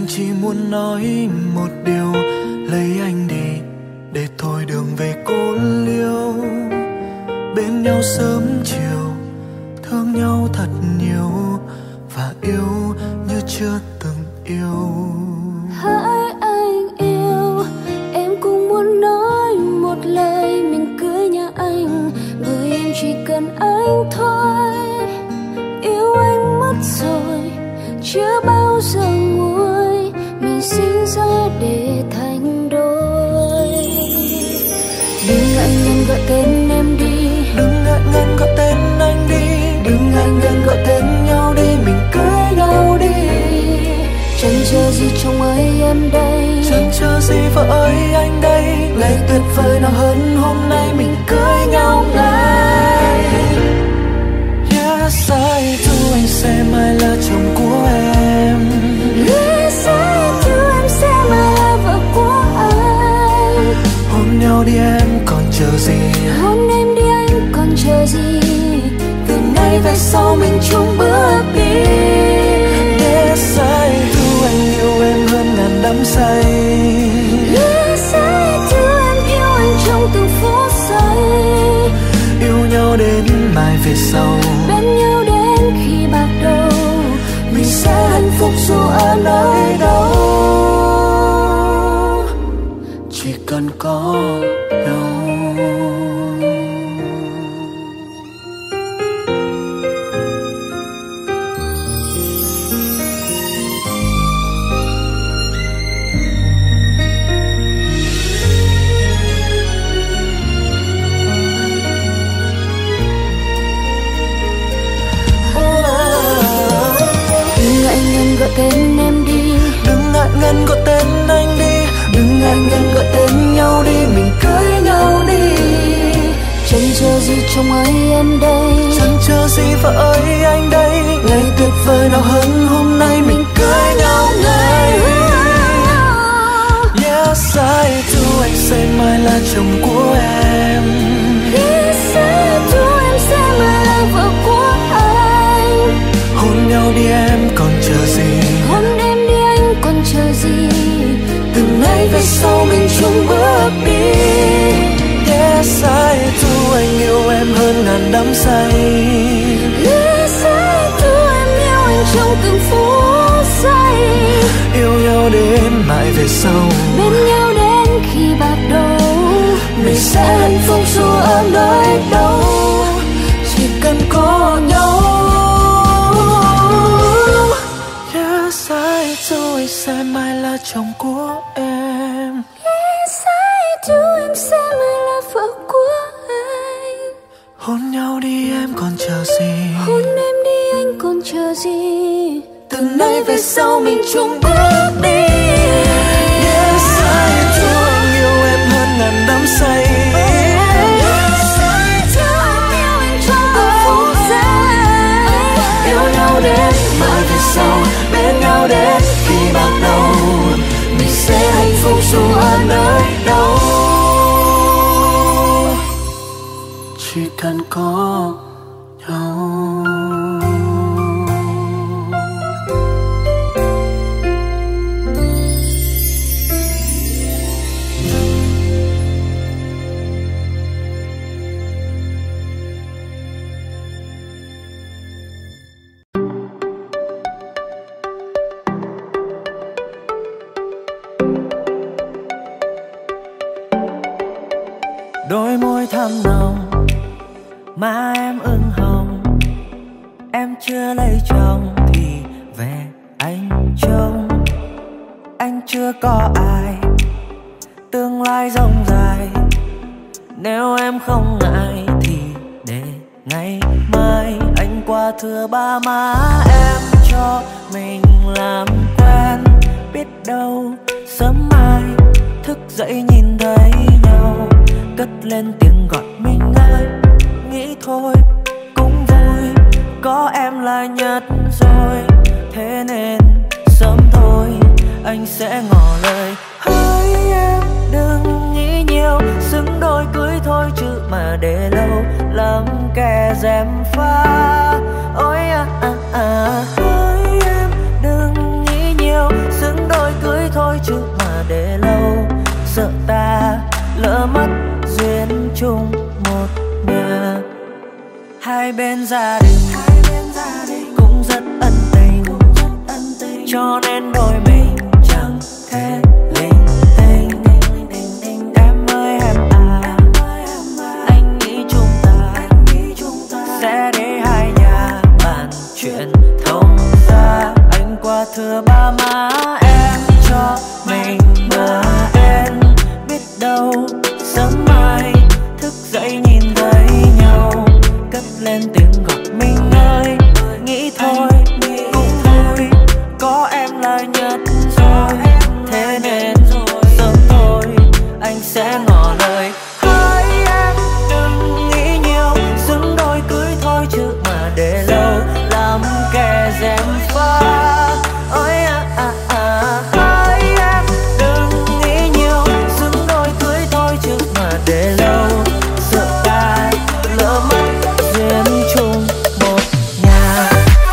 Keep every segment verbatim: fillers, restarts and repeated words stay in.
Em chỉ muốn nói một điều, lấy anh đi để thôi đường về cô liêu. Bên nhau sớm chiều, thương nhau thật nhiều và yêu như chưa từng yêu. Hỡi anh yêu, em cũng muốn nói một lời mình cưới nhà anh, bởi em chỉ cần anh thôi. Yêu anh mất rồi, chưa bao giờ nguôi, mình sinh ra để thành đôi. Đừng ngại ngần gọi tên em đi, đừng ngại ngần gọi tên anh đi, đừng ngại ngần gọi tên nhau đi, mình cưới nhau đi. Chẳng chờ gì chồng ơi em đây, chẳng chờ gì vợ ơi anh đây. Ngày tuyệt vời nào hơn hôm nay mình cưới nhau ngay. Yes, I do, anh sẽ mãi là chồng của em. Yes, I do, em sẽ mãi là vợ của anh. Hôn nhau đi em còn chờ gì, hôn em đi anh còn chờ gì. Từ nay về sau mình chung bước đi. Yes, I do, anh yêu em hơn ngàn đắm say. Yes, I do, em yêu anh trong từng phút giây. Yêu nhau đến mai về sau, bên nhau đến khi bạc đầu. Mình sẽ hạnh phúc dù ở nơi đâu, chỉ cần có nhau. Gọi tên em đi, đừng ngại ngần gọi tên anh đi, đừng ngại ngần gọi tên nhau đi, mình cưới nhau đi. Chẳng chờ gì chồng ơi em đây, chẳng chờ gì vợ ơi anh đây. Ngày tuyệt vời nào hơn hôm nay mình cưới nhau ngay. Yes, I do, anh sẽ mãi là chồng của em. Yes, I do, em sẽ mãi là vợ của anh. Hôn nhau đi em còn chờ gì, hôn em đi anh còn chờ gì. Từ nay về sau mình chung bước đi. Yes, I do, anh yêu em hơn ngàn đắm say. Yes, I do, em yêu anh trong từng phút giây. Yêu nhau đến mãi về sau, bên nhau đến khi bạc đầu. Mình sẽ hạnh phúc dù ở nơi đâu, chỉ cần có nhau. Yes, I do, anh sẽ mãi là chồng của em. Yes, I do, em sẽ mãi là vợ của anh. Hôn nhau đi em còn chờ gì, hôn em đi anh còn chờ gì. Từ nay về sau mình chung bước đi. Yes, I do, anh yêu em hơn ngàn đắm say. Yes, I do, em yêu anh trong từng phút giây. Yêu nhau đến mãi về sau, bên nhau đến khi bạc đầu. Mình sẽ hạnh phúc dù ở nơi đâu, chỉ cần có nhau. Đôi môi thắm nồng, má em ửng hồng. Em chưa lấy chồng thì về anh trông. Anh chưa có ai, tương lai rộng dài. Nếu em không ngại thì để ngày mai anh qua thưa ba má em cho mình làm quen. Biết đâu sớm mai thức dậy nhìn thấy nhau, cất lên tiếng gọi mình ơi. Nghĩ thôi cũng vui, có em là nhất rồi. Thế nên sớm thôi anh sẽ ngỏ lời. Hỡi em đừng nghĩ nhiều, xứng đôi cưới thôi chứ mà để lâu lắm kẻ gièm pha. Ôi à à à. Hỡi em đừng nghĩ nhiều, xứng đôi lỡ mất duyên chung một nhà. Hai bên gia đình cũng rất ân tình, cho nên đôi mình chẳng thể linh tinh. Em ơi em à, anh nghĩ chúng ta sẽ để hai nhà bàn chuyện thông ra. Anh qua thưa ba má em cho mình bờ bên, biết đâu sớm mai thức dậy nhìn thấy nhau, cất lên tiếng gọi mình ơi. Nghĩ thôi cũng thôi, có em là nhất rồi, thế nên sớm thôi anh sẽ ngỏ lời. Hỡi em đừng nghĩ nhiều, xứng đôi cưới thôi chứ mà để lâu làm kẻ gièm pha. Ôi à à à, hỡi em đừng nghĩ nhiều, xứng đôi cưới thôi chứ mà để lâu, sợ ta lỡ mất duyên chung một nhà.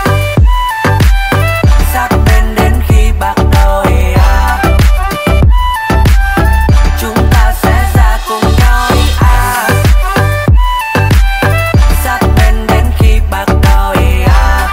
Sát bên đến khi bạc đôi à, chúng ta sẽ ra cùng nhau à. Sát bên đến khi bạc đôi à,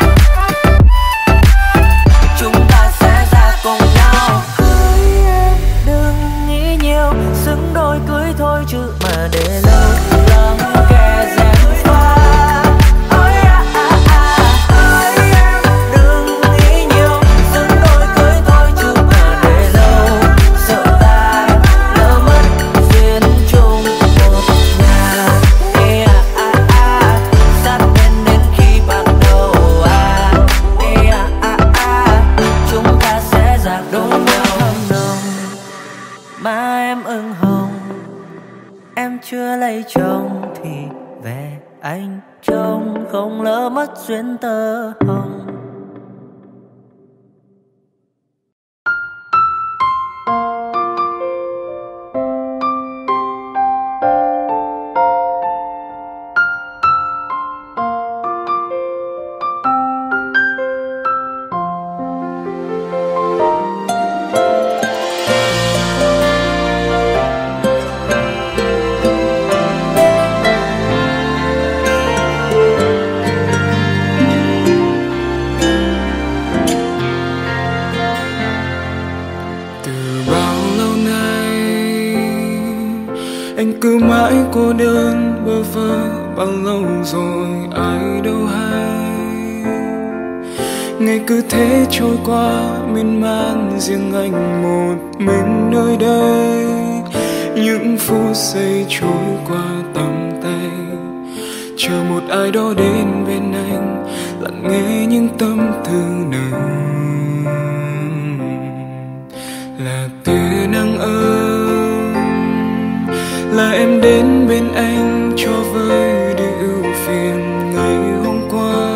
chúng ta sẽ ra cùng nhau. Hỡi em đừng nghĩ nhiều, xứng đôi cưới thôi chứ mà để lâu làm kẻ gièm pha. Ôi à à à, hỡi em đừng nghĩ nhiều, xứng đôi cưới thôi chứ mà để lâu, sợ ta lỡ mất duyên chung một nhà. Ê à à à, sát bên đến khi bạc đầu à. Ê à à à, chúng ta sẽ ra đôi nhau hâm nồng. Má em ửng hồng, em chưa lấy chồng thì về anh trông, không lỡ mất duyên tơ hồng. Anh cứ mãi cô đơn bơ vơ, bao lâu rồi ai đâu hay. Ngày cứ thế trôi qua miên man, riêng anh một mình nơi đây. Những phút giây trôi qua tầm tay, chờ một ai đó đến bên anh, lặng nghe những tâm tư nồng. Là tia nắng ấm, là em đến bên anh cho vơi đi ưu phiền ngày hôm qua,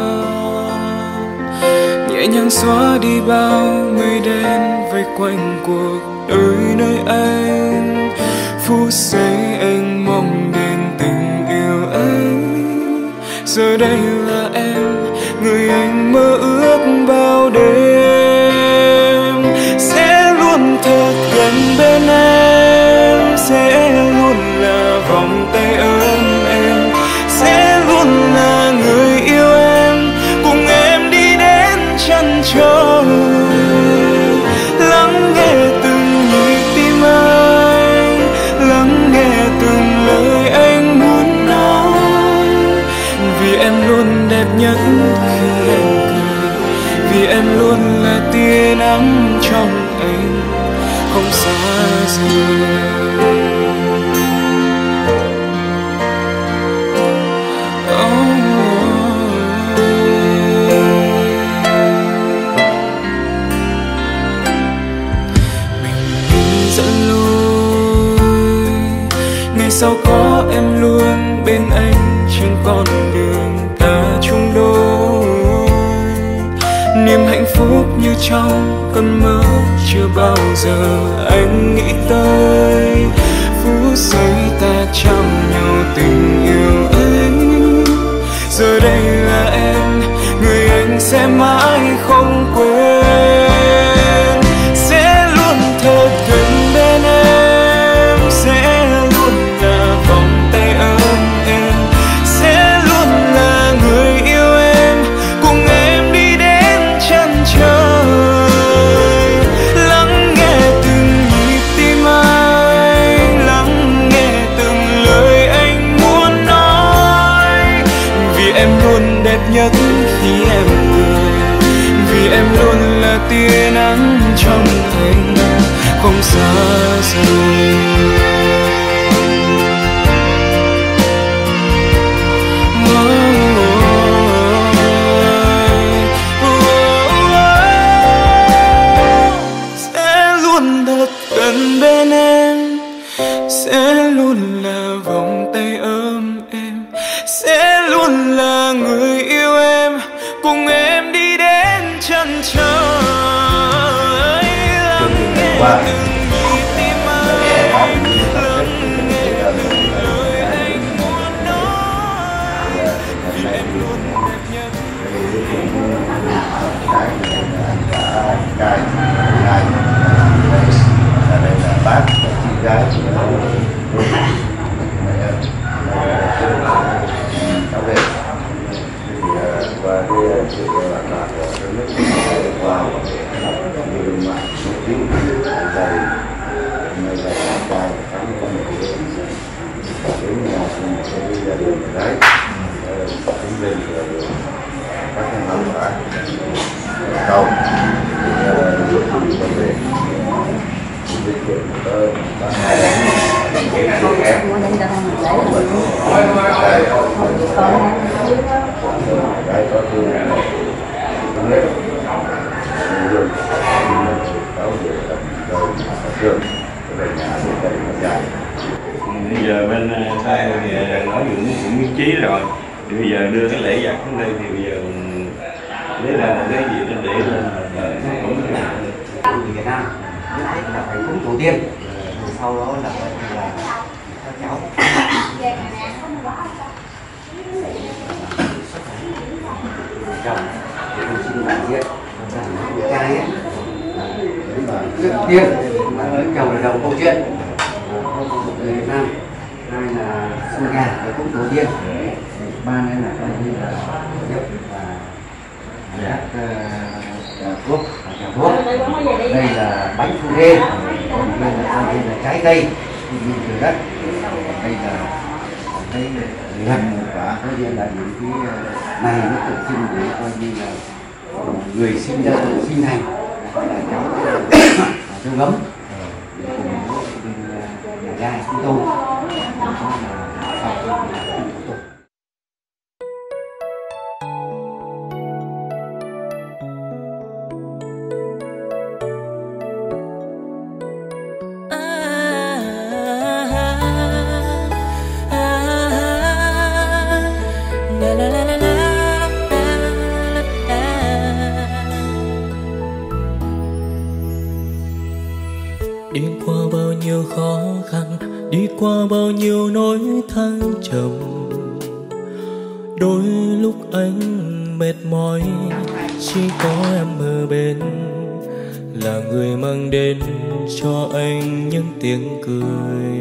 nhẹ nhàng xóa đi bao mây đen vây quanh cuộc đời nơi anh. Phút giây anh mong đến tình yêu anh, giờ đây là em người anh mơ ước bao đêm. Sẽ luôn thật gần bên em, sẽ luôn là vòng tay ấm em, sẽ luôn là người yêu em, cùng em đi đến chân trời. Lắng nghe từng nhịp tim anh, lắng nghe từng lời anh muốn nói. Vì em luôn đẹp nhất khi anh cười, vì em luôn là tia nắng trong anh, không xa rời. Sao có em luôn bên anh trên con đường ta chung đôi. Niềm hạnh phúc như trong cơn mơ chưa bao giờ anh nghĩ tới. Phút giây ta trao nhau tình yêu anh, giờ đây là em người anh sẽ mãi không quên. Sẽ luôn thật gần bên em, sẽ luôn nắng trong anh không xa rời. Sẽ luôn thật gần bên em, sẽ luôn là vòng tay ấm em, sẽ luôn là người yêu em, cùng em đi đến chân trời. Lắng nghe từng nhịp tim anh, lắng nghe từng lời anh muốn nói, vì em luôn đẹp nhất. Đây là bác chị gái của cháu về và cái sự là cái nước qua nhiều đường mạng một tí gia đình này là trai tám con người đến nhà đi gia đình đấy đứng lên các cái nắm đã cầu lúc đi về di chuyển tới ba hai lần cái em cái có thương không biết đường cháu về tập rồi trường về nhà đi đây mà dài. Bây giờ bên sai thì nói cũng cũng nhất trí rồi, thì bây giờ đưa cái lễ vật đến đây thì bây giờ lấy ra một cái gì đó để lên cũng người Việt Nam nhất thiết là phải cúng tổ tiên, rồi sau đó là là các cháu chồng thì tôi xin đại diện con trai ấy trước tiên là ở chồng là đầu câu chuyện người Việt Nam, hai là xuân gà để cúng tổ tiên, ba này là coi như là nhập và các thuốc trà thuốc. Đây là bánh phu rê, còn đây là coi như là trái cây như từ đất, đây là cái gần quả coi như là những cái này nó tự trưng để coi như là người sinh ra sinh thành là cháu cháu gấm để cùng nhà ga chúng tôi đi qua bao nhiêu khó khăn, đi qua bao nhiêu nỗi thăng trầm. Đôi lúc anh mệt mỏi, chỉ có em ở bên, là người mang đến cho anh những tiếng cười.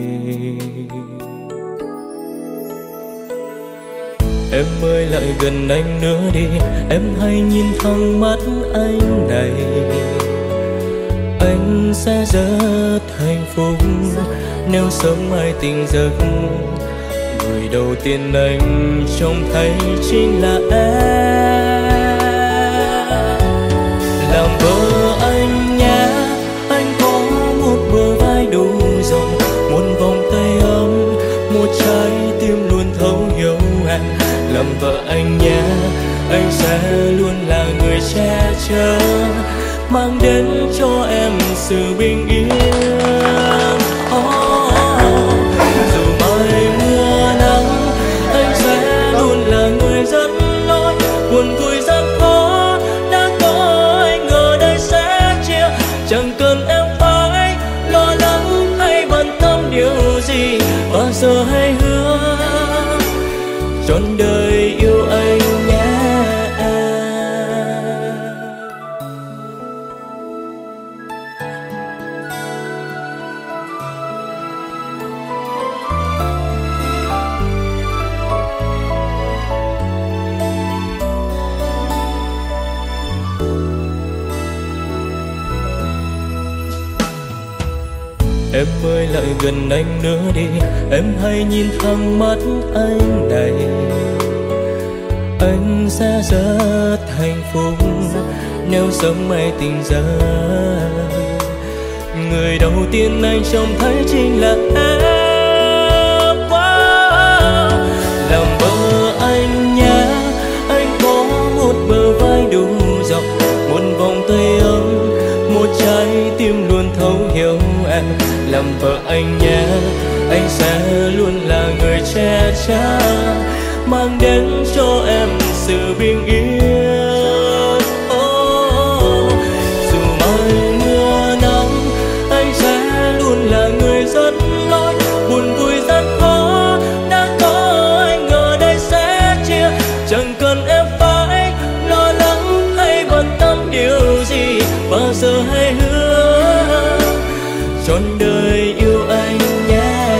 Em ơi lại gần anh nữa đi, em hãy nhìn thẳng mắt anh này. Anh sẽ rất hạnh phúc nếu sớm mai tỉnh giấc, người đầu tiên anh trông thấy chính là em. Làm vợ anh nhé, anh có một bờ vai đủ rộng, một vòng tay ấm, một trái tim luôn thấu hiểu em. Làm vợ anh nhé, anh sẽ luôn là người che chở, mang đến cho em sự bình yên. Oh, oh, oh. Dù mai mưa nắng, anh sẽ luôn là người dẫn lối. Buồn vui gian khó đã có anh ở đây sẽ chia. Chẳng cần em phải lo lắng hay bận tâm điều gì, bao giờ hãy hứa trọn đời yêu anh nhé. Em ơi lại gần anh nữa đi, em hãy nhìn thẳng mắt anh này. Anh sẽ rất hạnh phúc nếu sớm mai tình ra. Người đầu tiên anh trông thấy chính là em. Wow. Làm vợ anh nhé, anh có một bờ vai đủ rộng, một vòng tay ấm, một trái tim luôn thấu hiểu em. Làm vợ anh nhé, anh sẽ luôn là người che chở, mang đến cho em sự bình yên. Oh, dù mai mưa nắng, anh sẽ luôn là người dẫn lối. Buồn vui rất khó, đã có anh ở đây sẽ chia. Chẳng cần em phải lo lắng hay bận tâm điều gì, bao giờ hãy hứa trọn đời yêu anh nhé.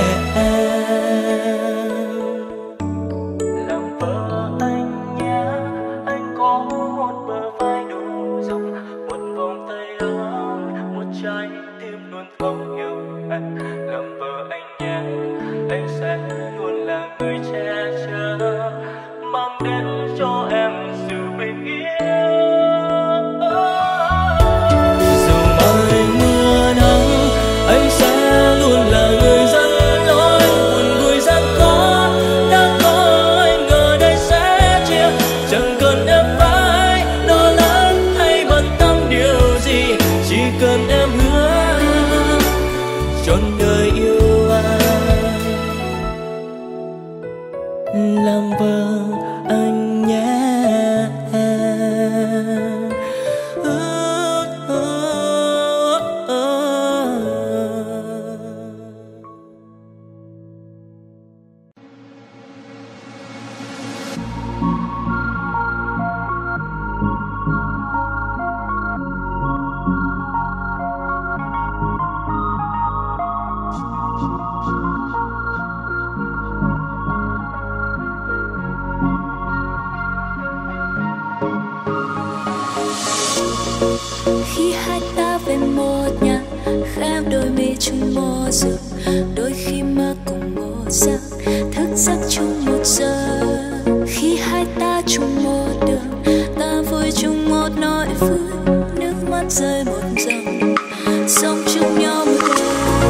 Làm vợ anh nhé, anh có một bờ vai đủ rộng, một vòng tay ấm, một trái tim luôn thấu hiểu em. Làm vợ anh nhé, anh sẽ luôn là người che chở, mang đến cho em sự bình yên. Dù mai mưa nắng, anh sẽ luôn là người dẫn lối. Buồn vui gian khó, đã có anh ở đây sẽ chia. Chẳng cần em phải lo lắng hay bận tâm điều gì, chỉ cần em hứa trọn đời yêu anh. Làm vợ anh nhé. Khi hai ta về một nhà, khép đôi mi chung một giấc, đôi khi mơ cùng một giấc, thức giấc chung một giờ. Khi hai ta chung một đường, ta vui chung một nỗi vui, nước mắt rơi một dòng, sống chung nhau một đời.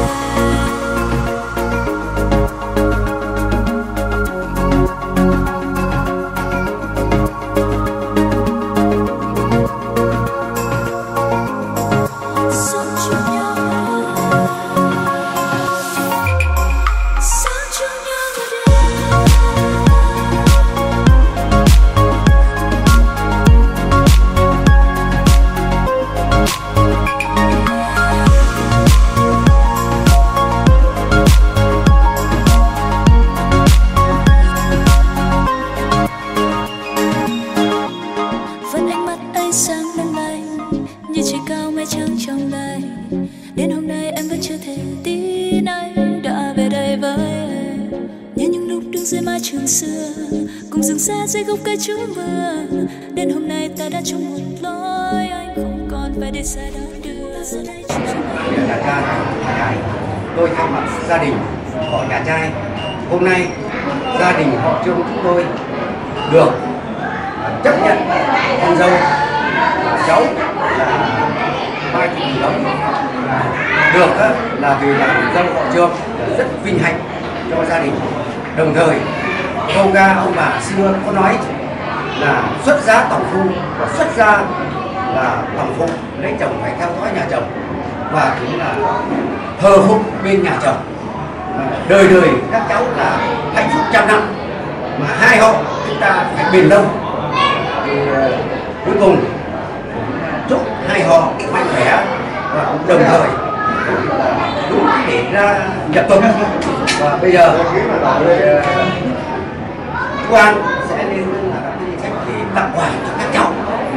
Dưới gốc cây chúa mưa, đến hôm nay ta đã chung một lối, anh không còn phải đi xa đón đưa. Nhà trai, nhà tôi thay mặt gia đình họ nhà trai, hôm nay gia đình họ Trương chúng tôi được chấp nhận con dâu và cháu là Mai Thị Hồng Đống được là vì là dâu họ Trương rất vinh hạnh cho gia đình. Đồng thời câu ca ông bà xưa có nói là xuất gia tòng phu và xuất gia là tòng phụ, lấy chồng phải theo dõi nhà chồng và cũng là thờ phụng bên nhà chồng. Đời đời các cháu là hạnh phúc trăm năm, mà hai họ chúng ta phải bền lâu. Thì uh, cuối cùng chúc hai họ mạnh khỏe và cũng đồng thời đúng để ra nhập tuần. Và bây giờ uh, Quang sẽ lên là cách để tặng quà cho các cháu.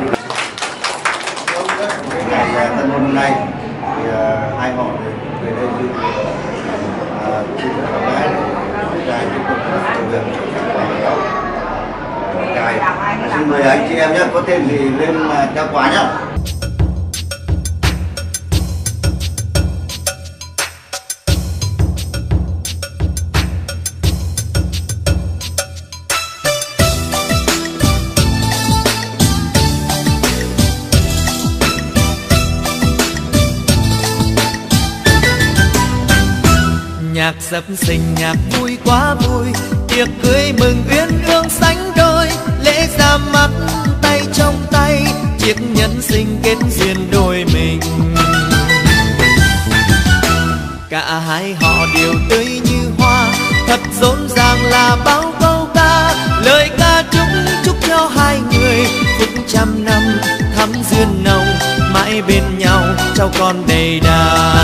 Ngày tân hôn hôm nay thì uh, hai họ về đây dự xin rất là gái để trai tiếp tục công việc cho các cháu. Trai xin mời anh chị em nhé, có tên thì lên trao quà nhé. Nhạc sập sình nhạc vui quá vui, tiệc cưới mừng uyên ương sánh đôi, lễ ra mắt tay trong tay, chiếc nhẫn sinh kết duyên đôi mình. Cả hai họ đều tươi như hoa, thật rộn ràng là bao câu ca, lời ca chúc chúc cho hai người phúc trăm năm thắm duyên nồng, mãi bên nhau cháu con đầy đà.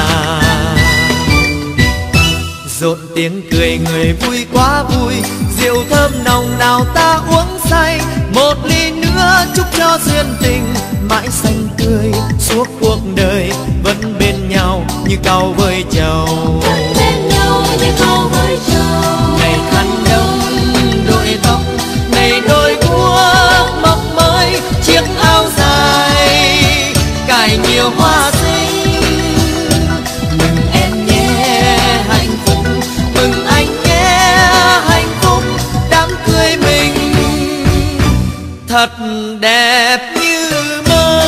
Rộn tiếng cười người vui quá vui, rượu thơm nồng nào ta uống say, một ly nữa chúc cho duyên tình mãi xanh tươi suốt cuộc đời, vẫn bên nhau như cau với trầu. Bên nhau như cau với trầu. Ngày khăn đông đội tóc, ngày đôi guốc mọc mới, chiếc áo dài cài nhiều hoa xinh. Mừng em nhé hạnh phúc, mừng anh nhé hạnh phúc, đám cưới mình thật đẹp như mơ.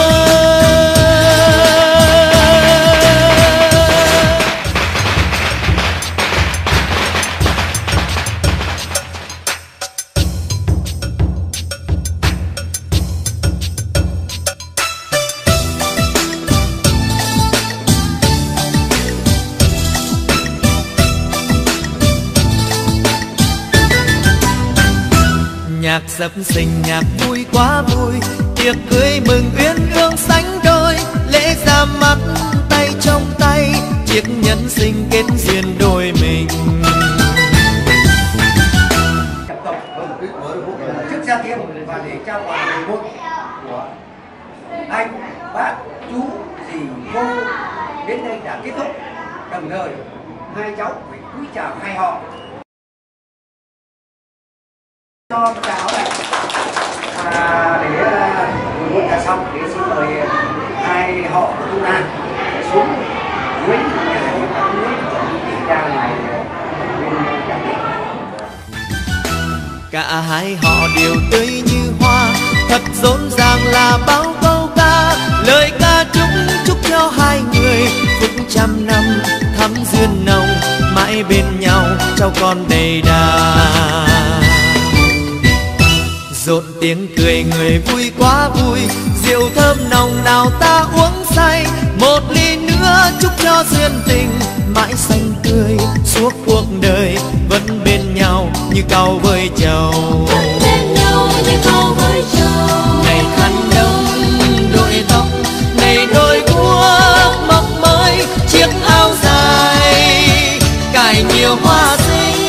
Nhạc sập sình nhạc vui quá vui, tiệc cưới mừng uyên ương sánh đôi, lễ ra mắt tay trong tay, chiếc nhẫn sinh kết duyên đôi mình. Trước ra tiếng và để trao quà về bút của anh, bác, chú, dì, cô đến đây đã kết thúc. Đồng thời hai cháu phải cúi chào hai họ. Cho chào này à, để buổi đã xong để xin mời hai họ của chúng ta xuống dưới nhà những các núi ra ngoài bên cạnh. Cả hai họ đều tươi như hoa, thật rộn ràng là bao câu ca, lời ca chúc chúc cho hai người phúc trăm năm thắm duyên nồng, mãi bên nhau cháu con đầy đà. Rộn tiếng cười người vui quá vui, rượu thơm nồng nào ta uống say, một ly nữa chúc cho duyên tình mãi xanh tươi suốt cuộc đời, vẫn bên nhau như cau với trầu. Bên nhau như cau với trầu. Ngày khăn đông đội tóc, ngày đôi guốc mọc mới, chiếc áo dài cài nhiều hoa xinh.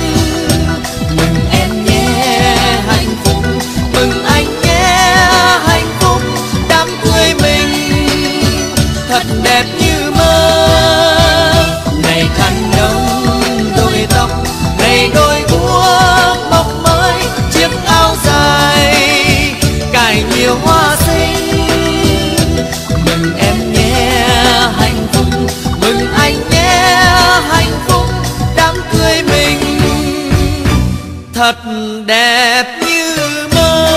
Mừng em nhé hạnh phúc, mừng anh nhé hạnh phúc, đám cưới mình thật đẹp như mơ. Ngày khăn đông đội tóc, ngày đôi guốc mọc mới, chiếc áo dài cài nhiều hoa xinh. Mừng em nhé hạnh phúc, mừng anh nhé hạnh phúc, đám cưới mình thật đẹp như mơ.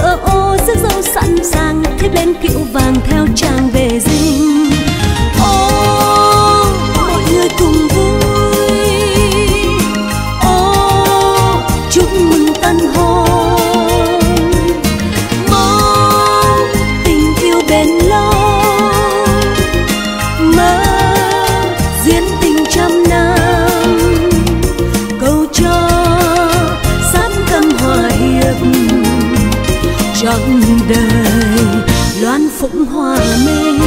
Sẵn sàng thép lên kiệu vàng theo chàng về dinh. Ô phụng hòa minh.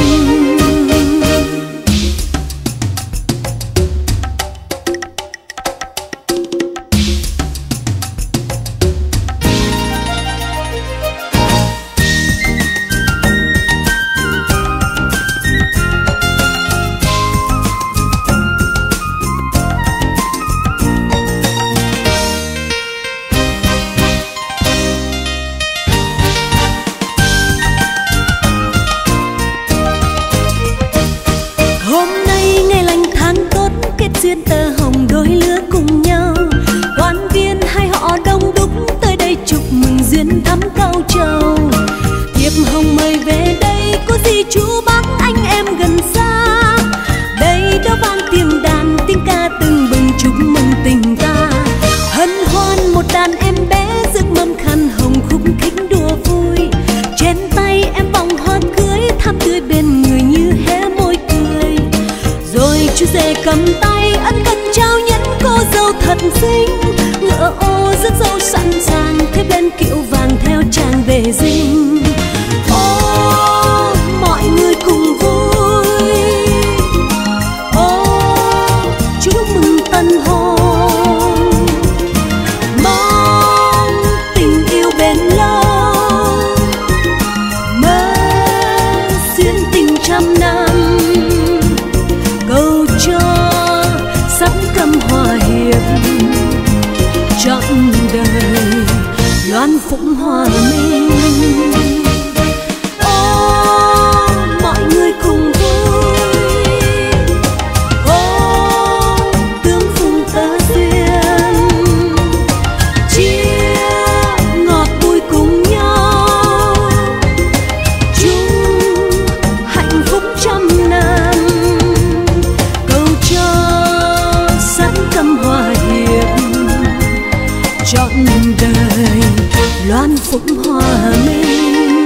duyên tơ hồng đôi lứa cùng nhau, quan viên hai họ đông đúc tới đây chúc mừng duyên thắm cao trầu. Thiệp hồng mời về đây có gì chú bác anh em gần xa, đây đó vang tiếng đàn tiếng ca từng bừng chúc mừng tình ta. Hân hoan một đàn em bé rước mâm khăn hồng khúc khích đùa vui, trên tay em vòng hoa cưới thắm tươi bên người như hé môi cười. Rồi chú rể cầm tay ân cần trao nhẫn cô dâu thật xinh, ngựa ô rước dâu sẵn sàng thép lên kiệu vàng theo chàng về dinh. Ô mọi người cùng vui, ô chúc mừng tân hôn, mong tình yêu bền lâu, mơ duyên tình trăm năm. Cầu cho sắp cầm hòa hiệp trọn đời loan phụng hòa minh. Ô mọi người cùng vui, ô tương phùng tơ duyên, chia ngọt vui cùng nhau, chung hạnh phúc trăm năm. Cầu cho sẵn cầm hòa hiệp trọn đời loan phụng hòa minh.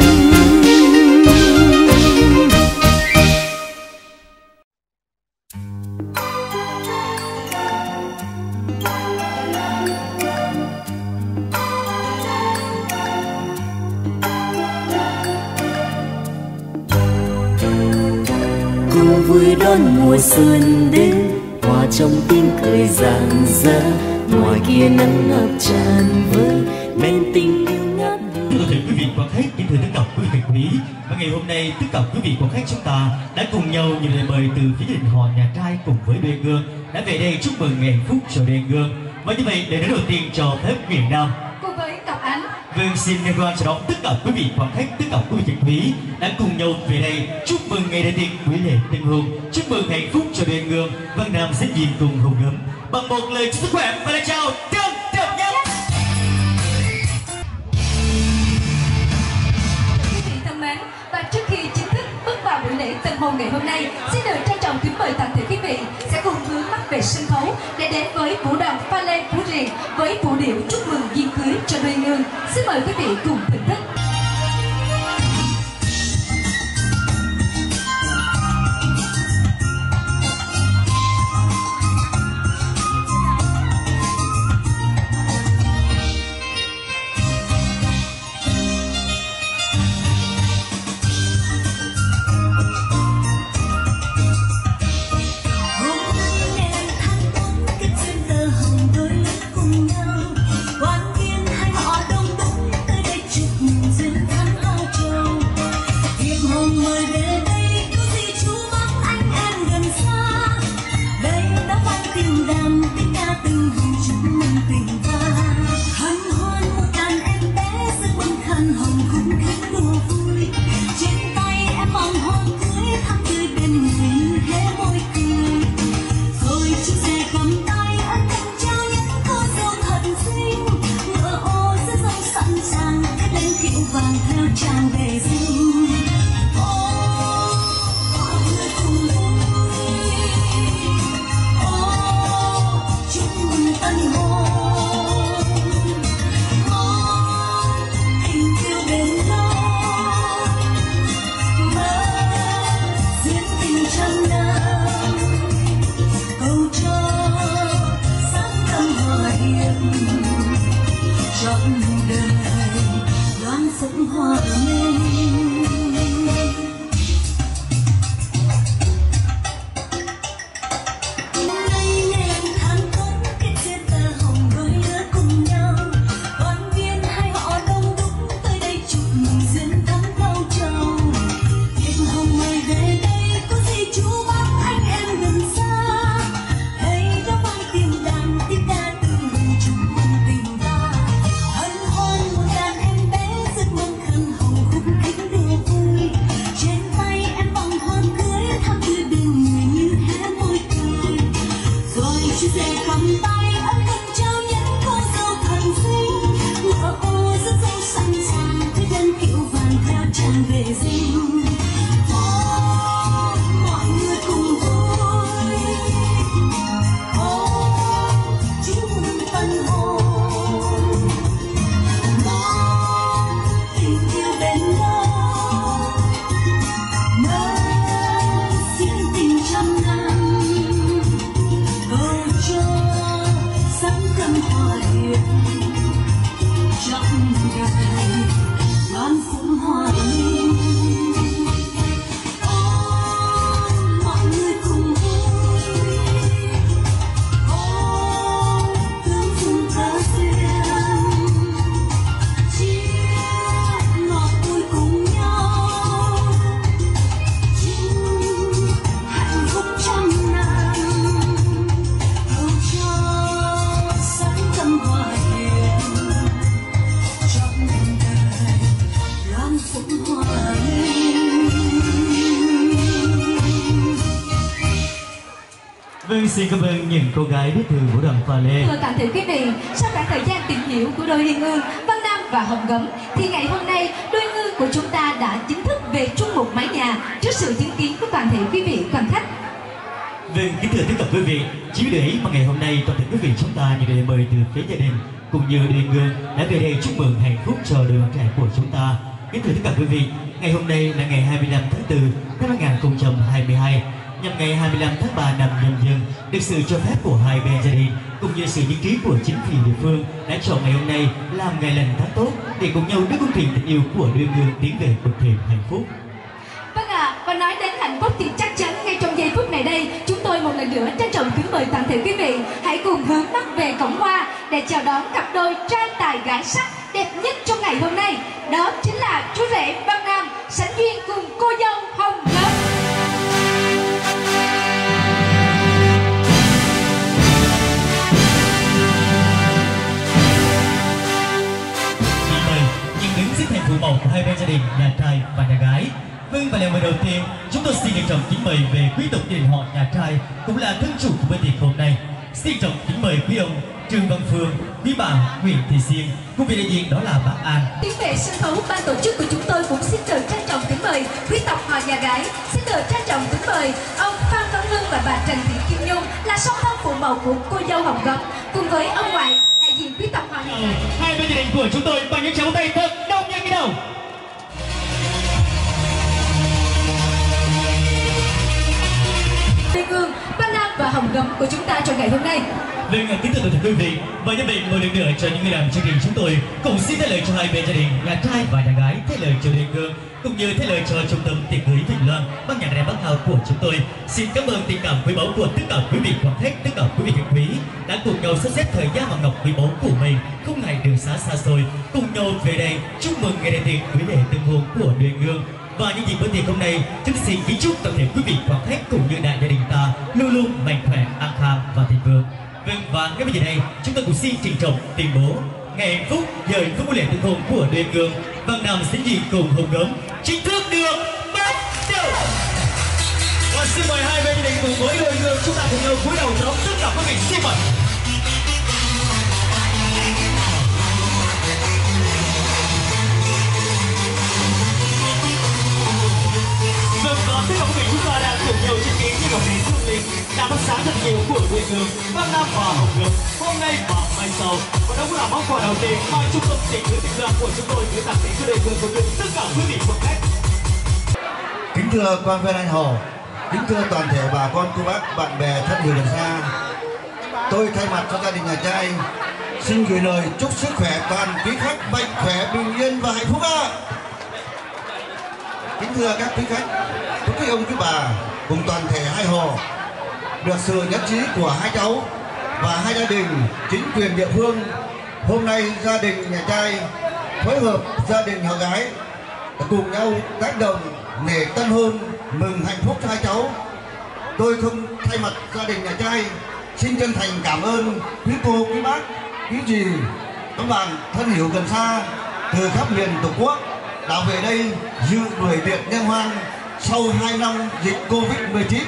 Cùng vui đón mùa xuân đến, hoa trong tim cười rạng rỡ, ngoài kia nắng ngập tràn vơi men tình yêu ngát hương. Thưa quý vị quan khách, kính thưa tất cả quý vị quý, và ngày hôm nay tất cả quý vị quan khách chúng ta đã cùng nhau nhận lời mời từ phía đình họ nhà trai cùng với đôi gương đã về đây chúc mừng ngày phúc cho đôi gương. Và như vậy để đến đầu tiên cho phép miền Nam cùng với Ngọc Ánh. Vâng, xin liên quan cho đó tất cả quý vị quan khách, tất cả quý vị quý đã cùng nhau về đây chúc mừng ngày đại tiệc buổi lễ tân hôn, chúc mừng hạnh phúc cho đôi gương. Văn Nam sẽ nhìn cùng hùng ấm bằng một lời chúc sức khỏe và lời chào trân trọng nhất. Quý vị thân mến, và trước khi chính thức bước vào buổi lễ tân hôn ngày hôm nay, xin được trân trọng kính mời toàn thể quý vị sẽ cùng hướng mắt về sân khấu để đến với vũ đoàn pha lê Phú Riềng với vũ điệu chúc mừng diên cưới cho đôi nương. Xin mời quý vị cùng thưởng thức. Quan viên hai họ đông đúc tới đây chúc mừng. Vâng, xin cảm ơn những cô gái đến từ vũ đoàn pha lê. Thưa toàn thể quý vị, sau khoảng thời gian tìm hiểu của đôi Uyên Ương, Văn Nam và Hồng Gấm, thì ngày hôm nay đôi Uyên Ương của chúng ta đã chính thức về chung một mái nhà trước sự chứng kiến của toàn thể quý vị quan khách. Vâng, kính thưa tất cả quý vị, chỉ để ý mà ngày hôm nay toàn thể quý vị chúng ta như lời mời từ phía gia đình cũng như Uyên Ương đã về đây chúc mừng hạnh phúc cho đôi bạn trẻ của chúng ta. Kính thưa tất cả quý vị, ngày hôm nay là ngày hai mươi lăm tháng tư năm hai nghìn không trăm hai mươi hai, nhằm ngày hai mươi lăm tháng ba năm Nhâm Dần, được sự cho phép của hai bên gia đình cũng như sự nhất trí của chính quyền địa phương đã chọn ngày hôm nay làm ngày lành tháng tốt để cùng nhau đưa công trình tình yêu của đôi người tiến về một thềm hạnh phúc. Vâng ạ, à, và nói đến hạnh phúc thì chắc chắn ngay trong giây phút này đây, chúng tôi một lần nữa trân trọng kính mời toàn thể quý vị hãy cùng hướng mắt về cổng hoa để chào đón cặp đôi trai tài gái sắc đẹp nhất trong ngày hôm nay. Đó chính là chú rể Văn Nam sánh duyên cùng cô dâu Hồng Gấm. Thành phụ mẫu của hai bên gia đình, nhà trai và nhà gái. Vâng, và lời mời đầu tiên chúng tôi xin được trọng kính mời về quý tộc gia đình họ nhà trai cũng là thân chủ của bữa tiệc hôm nay. Xin trọng kính mời quý ông Trương Văn Phương, quý bà Nguyễn Thị Xiên cùng vị đại diện đó là bác An. Tiến về sân khấu, ban tổ chức của chúng tôi cũng xin được trân trọng kính mời quý tộc họ nhà gái. Xin được trân trọng kính mời ông Phan Văn Lương và bà Trần Thị Kim Nhung là song thân phụ mẫu của cô dâu Hồng Gấm cùng với ông ngoại đại diện quý tộc họ nhà gái. Hai bên gia đình của chúng tôi bằng những tràng tay thật đông nhanh như đầu. Uyên Ương, Văn Nam và Hồng Gấm của chúng ta trong ngày hôm nay. Vâng, kính thưa toàn thể quý vị, và như vậy một lần nữa cho những người làm chương trình chúng tôi cùng xin thay lời cho hai bên gia đình, nhà trai và nhà gái, thay lời cho Uyên Ương cũng như thay lời cho trung tâm tiệc cưới Vĩnh Loan, ban nhạc đài Bắc Hào của chúng tôi. Xin cảm ơn tình cảm quý báu của tất cả quý vị quan khách, tất cả quý vị khách quý đã cùng nhau sắp xếp thời gian và ngọc quý báu của mình, không ngại đường xa xa xôi, cùng nhau về đây chúc mừng ngày đại tiệc cưới lễ tân hôn của Uyên Ương. Và những dịp bữa tiệc hôm nay, chúng xin kính chúc toàn thể quý vị quan khách cũng như đại gia đình ta luôn luôn mạnh khỏe, an khang và thịnh vượng. Vâng, và ngay bây giờ đây chúng tôi cũng xin trịnh trọng tuyên bố ngày hạnh phúc giờ hạnh phúc buổi lễ tân hôn của Uyên Ương, Văn Nam xin dị cùng Hồng Gấm chính thức được bắt đầu. Và xin mời hai bên gia đình cùng với Uyên Ương chúng ta cùng nhau cúi đầu đón tất cả quý vị. Xin mời. Vâng, và tất cả quý vị chúng ta đang cùng nhau chứng kiến những ngày hương linh đã phát sáng thật nhiều của Uyên Ương, Văn Nam và Hồng Gấm hôm nay và mai sau. Và đó cũng là món quà đầu tiên mà trung tâm tiệc cưới Vĩnh Loan của chúng tôi gửi tặng đến cho Uyên Ương cũng như tất cả quý vị quan khách. Kính thưa quan viên anh Hồ, kính thưa toàn thể bà con cô bác, bạn bè thân hữu gần xa, tôi thay mặt cho gia đình nhà trai xin gửi lời chúc sức khỏe toàn quý khách mạnh khỏe, bình yên và hạnh phúc ạ. Kính thưa các quý khách, chúc quý ông quý bà cùng toàn thể hai hồ được sự nhất trí của hai cháu và hai gia đình, chính quyền địa phương. Hôm nay gia đình nhà trai phối hợp gia đình họ gái cùng nhau tác động để tân hôn mừng hạnh phúc cho hai cháu. Tôi không thay mặt gia đình nhà trai xin chân thành cảm ơn quý cô, quý bác, quý dì, các bạn thân hữu gần xa từ khắp miền Tổ quốc đã về đây dự buổi tiệc liên hoan sau hai năm dịch Covid mười chín.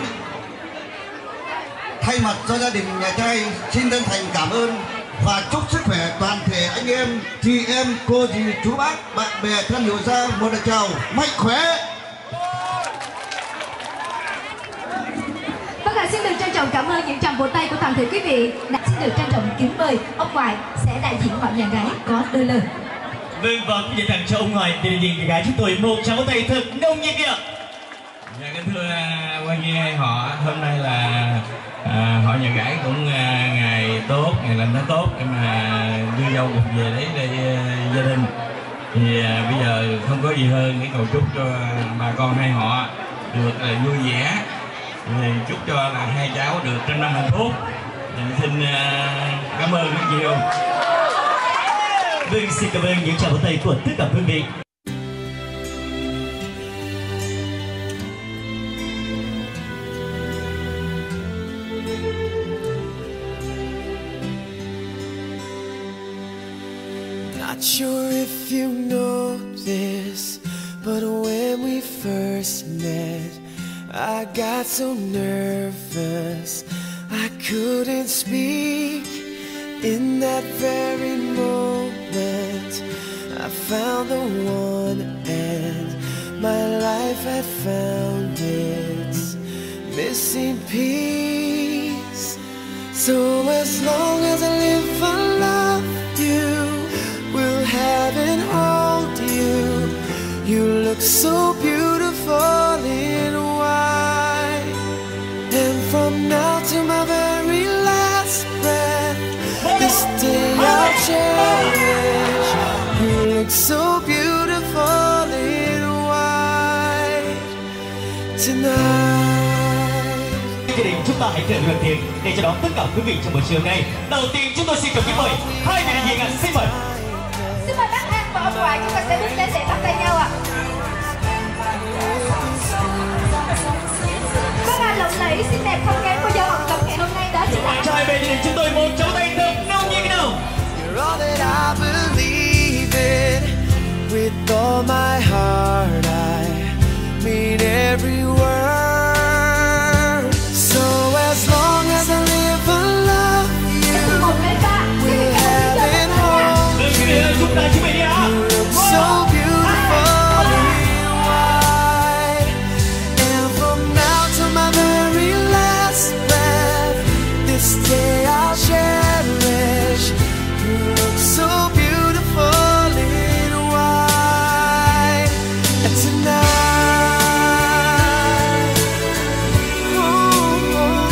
Thay mặt cho gia đình nhà trai xin chân thành cảm ơn và chúc sức khỏe toàn thể anh em, chị em, cô dì, chú bác, bạn bè thân hữu xa một lời chào mạnh khỏe. Vâng ạ, xin được trân trọng cảm ơn những tràng vỗ tay của toàn thể quý vị. Đã xin được trân trọng kính mời ông ngoại sẽ đại diện họ nhà gái có đôi lời. Vâng, và xin tặng cho ông ngoại đại diện nhà gái chúng tôi một tràng vỗ tay thật nồng nhiệt kìa. Dạ, kính thưa quan viên hai họ, hôm nay là à, họ nhà gái cũng à, ngày tốt, ngày làm nó tốt em mà đưa dâu cùng về lấy đây uh, gia đình. Thì à, bây giờ không có gì hơn cái cầu chúc cho bà con hai họ được là vui vẻ, thì chúc cho là hai cháu được trăm năm hạnh phúc. Thì xin à, cảm ơn rất nhiều. Vâng, xin cảm ơn những tràng vỗ tay của tất cả quý vị. Not sure if you know this, but when we first met, I got so nervous I couldn't speak in that very moment. I found the one and my life had found its missing piece. So as long as I live, I love you, will have and hold you. You look so beautiful in white, and from now to my very last breath, this day I'll cherish. You look so beautiful in white tonight. Gia đình chúng ta hãy cùng lần thiện để chào đón tất cả quý vị trong buổi chiều nay. Đầu tiên chúng tôi xin được kính mời hai vị đại diện ạ, xin mời. Xin mời bác An và ông ngoại, chúng ta sẽ bước lên để bắt tay nhau ạ. Vâng ạ, lộng lẫy xinh đẹp không kém của dâu hồng lộc ngày hôm nay đó chính là trai bên gia đình chúng tôi một trống tay thật nồng nhiệt nào. You're all that I believe in, with all my heart I mean every word. So as long as I live, I love you, we'll have and hold you. You look so beautiful in white, and from now to my very last breath, this day I'll cherish. You look so beautiful in white tonight. Ooh,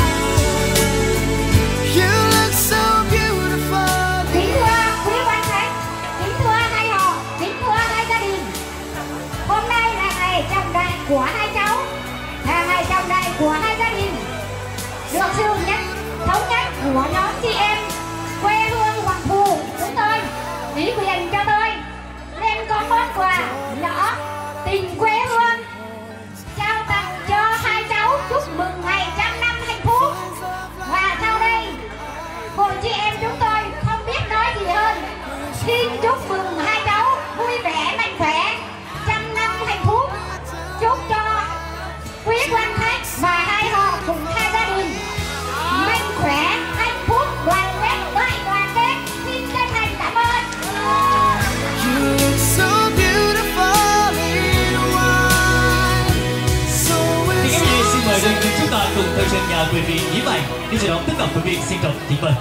you look so beautiful. Kính thưa quý quan khách, kính thưa hai họ, kính thưa hai gia đình. Hôm nay là ngày trọng đại của hai cháu, là ngày trọng đại của hai gia đình. Được sự nhất thống nhất của nhóm chị em quê hương Hoàng Phù chúng tôi ủy quyền cho tôi đem con món quà nhỏ tình quê hương trao tặng cho hai cháu, chúc mừng ngày trăm năm hạnh phúc. Và sau đây hội chị em chúng tôi không biết nói gì hơn, xin chúc mừng hai cháu vui vẻ mạnh khỏe, trăm năm hạnh phúc. Chúc cho quý quan khách và hai họ cùng hai gia đình mạnh khỏe, hạnh phúc, đoàn kết, đại đoàn kết. Xin chân thành cảm ơn. You look so beautiful in white. So Thì as các vị xin mời đơn vị chúng ta cùng theo chân nhà quý vị nhí mạnh đi chào đón tất cả quý vị, xin trọng kính mời.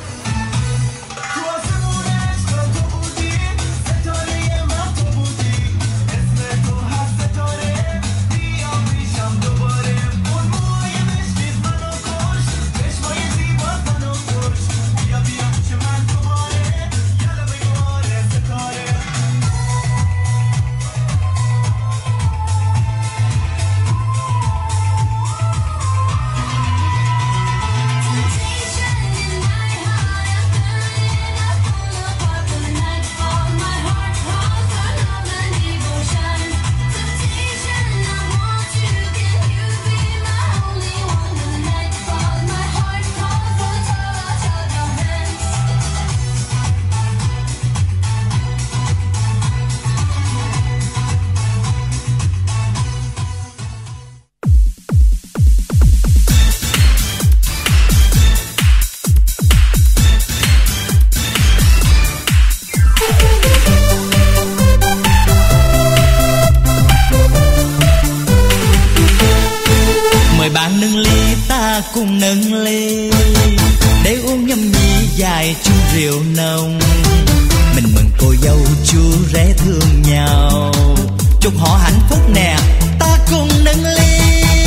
Cùng nâng ly để uống nhâm nhi dài chung rượu nồng, mình mừng cô dâu chú rể thương nhau, chúc họ hạnh phúc nè, ta cùng nâng ly.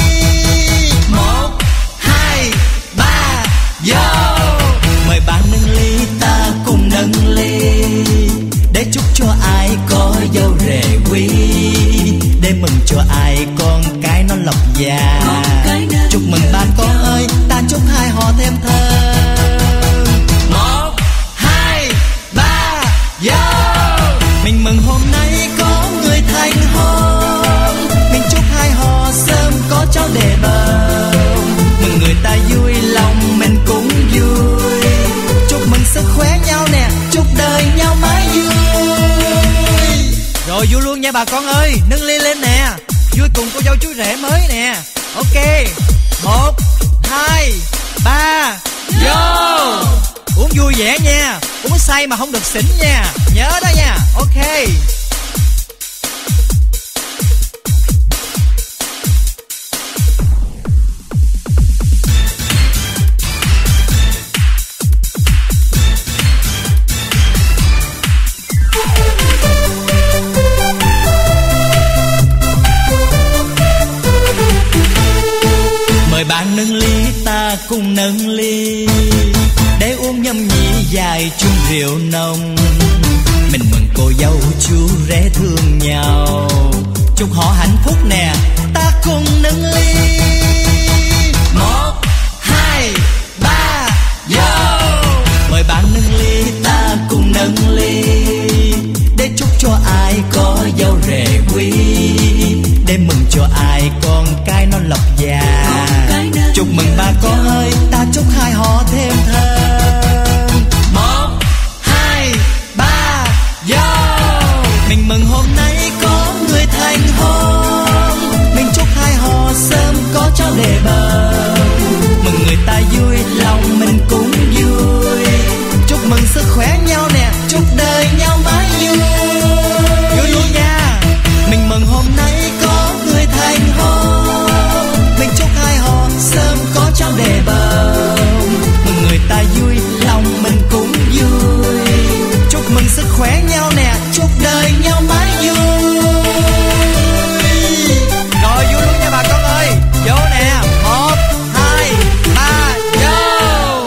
Một hai ba vô, mời bạn nâng ly, ta cùng nâng ly để chúc cho ai có dâu rể quý, để mừng cho ai con cái nó lộc già. Chúc mừng ba con ơi, ta chúc hai họ thêm thơm. Một hai ba vô, mình mừng hôm nay có người thành hôn, mình chúc hai họ sớm có cháu để bầu, mừng người ta vui lòng mình cũng vui, chúc mừng sức khỏe nhau nè, chúc đời nhau mãi vui. Rồi vui luôn nha bà con ơi, nâng ly lên nè, vui cùng cô dâu chú rể mới nè. Ok, một hai ba vui vẻ nha, uống say mà không được xỉn nha, nhớ đó nha. Ok. Mời bạn nâng ly, ta cùng nâng ly, để uống nhâm nhi dài chung rượu nồng. Mình mừng cô dâu chú rể thương nhau, chúc họ hạnh phúc nè, ta cùng nâng ly. Một, hai, ba, vô. Mời bạn nâng ly, ta cùng nâng ly, để chúc cho ai có dâu rể quý, để mừng cho ai con cái nó lộc già. Chúc mừng ba con ơi, ta chúc hai họ thêm thơm. Một, hai, ba, vô. Mình mừng hôm nay có người thành hôn, mình chúc hai họ sớm có cháu để bầu. Mừng người ta vui, lòng mình cũng vui. Chúc mừng sức khỏe nhau nè, chúc đời nhau mãi vui. Vui luôn nha. Mình mừng hôm nay có người thành hôn, mình chúc hai họ sớm có cháu để bầu. Mừng người ta vui, lòng mình cũng vui. Chúc mừng sức khỏe nhau nè, chúc đời nhau mãi vui. Rồi vui luôn nha bà con ơi, vô nè. Một, hai, ba, vô.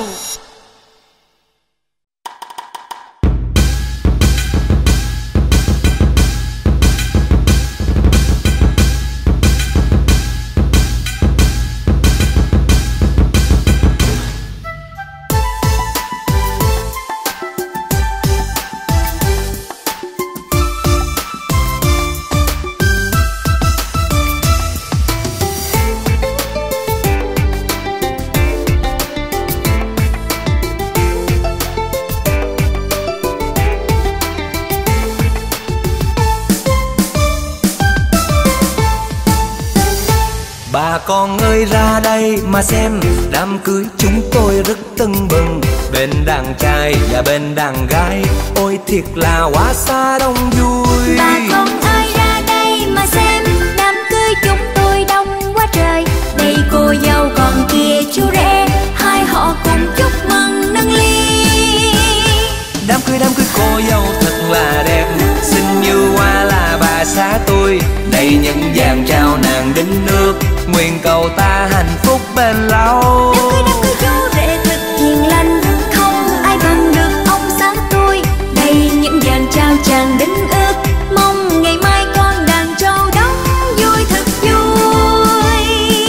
Bà con ơi ra đây mà xem, đám cưới chúng tôi rất tưng bừng. Bên đàn trai và bên đàn gái, ôi thiệt là quá xa đông vui. Bà con ơi ra đây mà xem, đám cưới chúng tôi đông quá trời. Đây cô dâu còn kia chú rể, hai họ cùng chúc mừng nâng ly. Đám cưới đám cưới cô dâu thật là đẹp, xinh như hoa là bà xã tôi. Đây những vàng trao nàng đính nước, nguyện cầu ta hạnh phúc bền lâu. Đám cưới đám cưới chú rể thật hiền lành, không ai bằng được ông xã tôi. Đây những vàng trao chàng đính ước, mong ngày mai con đàn trâu đóng vui thật vui.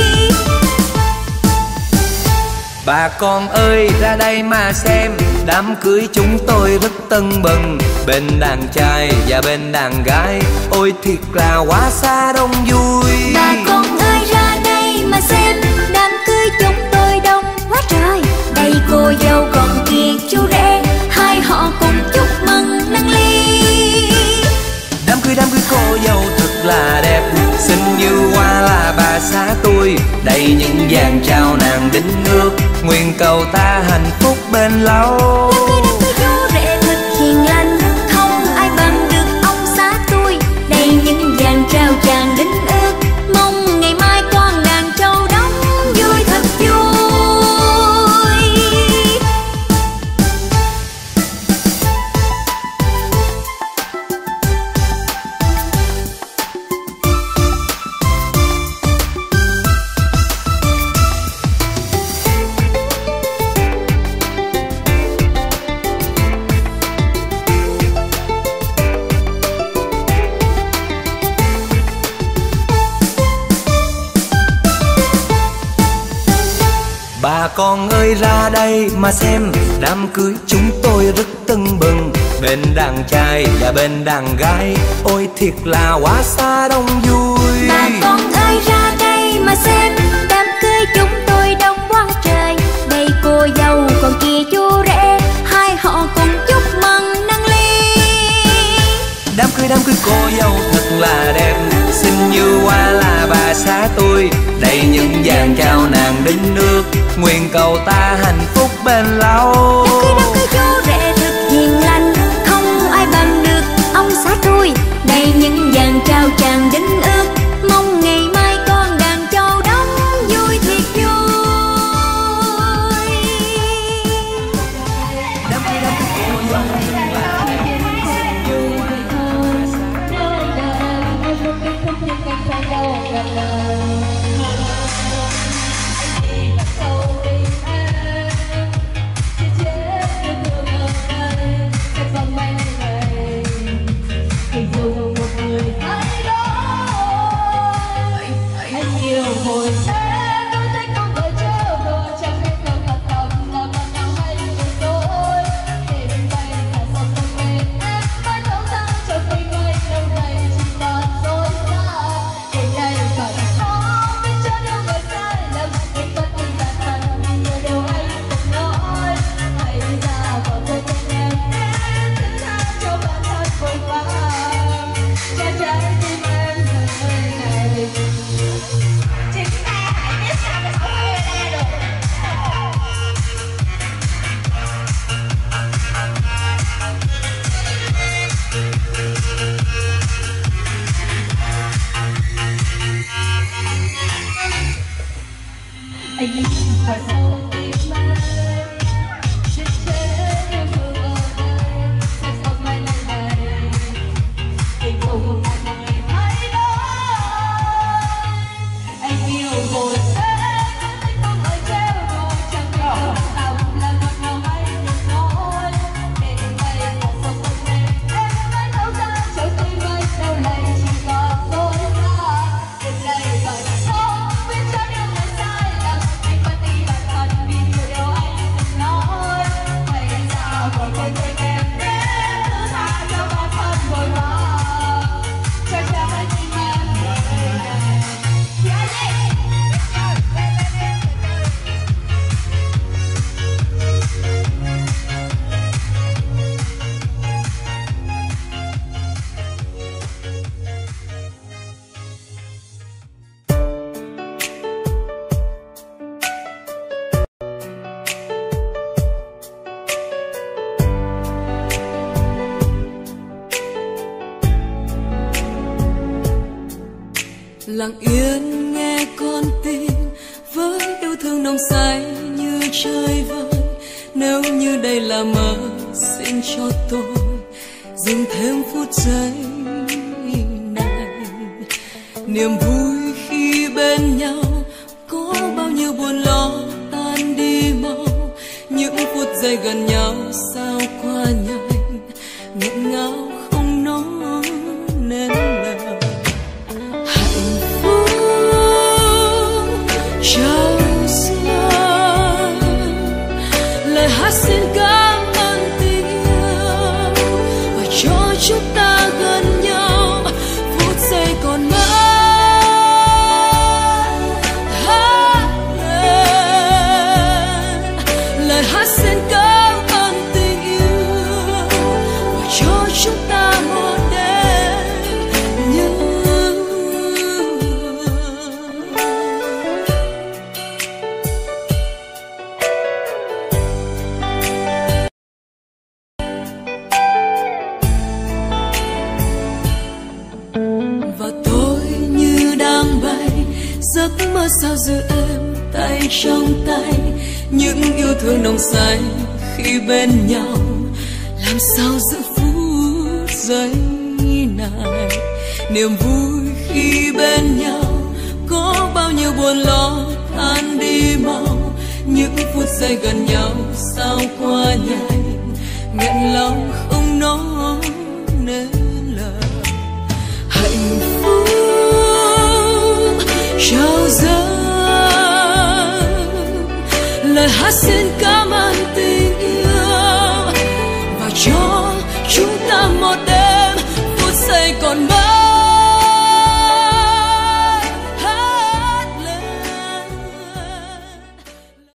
Bà con ơi ra đây mà xem, đám cưới chúng tôi rất tưng bừng. Bên đàn trai và bên đàn gái, ôi thiệt là quá xa đông vui. Bà con ơi ra đây mà xem, đám cưới chúng tôi đông quá trời. Đây cô dâu còn kia chú rể, hai họ cùng chúc mừng nâng ly. Đám cưới đám cưới cô dâu thật là đẹp, xinh như hoa là bà xã tôi. Đây những vàng trao nàng đính nước, nguyện cầu ta hạnh phúc bền lâu. Đám cưới đám cưới chú rể thật hiền lành, không ai bằng được ông xã tôi. Đây những vàng trao chàng đính ước, mong ngày mai con đàn trâu đóng vui thật vui. Bà con ơi ra đây mà xem, đám cưới chúng tôi rất tưng bừng. Bên đàn trai và bên đàn gái, ôi thiệt là quá xa đông vui. Bà con ơi ra đây mà xem, đám cưới chúng tôi đông quá trời. Đây cô dâu còn kia chú rể, hai họ cùng chúc mừng nâng ly. Đám cưới đám cưới cô dâu thật là đẹp, xinh như hoa là bà xã tôi. Đây những vàng trao nàng đính nước, nguyện cầu ta hạnh phúc bền lâu. Đám cưới đám cưới Lặng yên nghe con tim với yêu thương nồng say như trời vơi. Nếu như đây là mơ, xin cho tôi dừng thêm phút giây này. Niềm vui khi bên nhau có bao nhiêu buồn lo tan đi mau. Những phút giây gần nhau sao qua nhanh, nghẹn ngào không nói nên lời. Chào xuân, lời hát xin cảm ơn tình yêu và cho chúng ta gần nhau phút giây còn mãi. Hát lên, lời hát xin cảm ơn tình yêu và cho chúng ta một đêm như giấc mơ sao giữ em tay trong tay. Những yêu thương nồng say khi bên nhau, làm sao giữ phút giây này. Niềm vui khi bên nhau có bao nhiêu buồn lo tan đi mau. Những phút giây gần nhau sao qua nhanh, nghẹn lòng không nói nên lời. Hạnh phúc trao dâng lời hát xin ca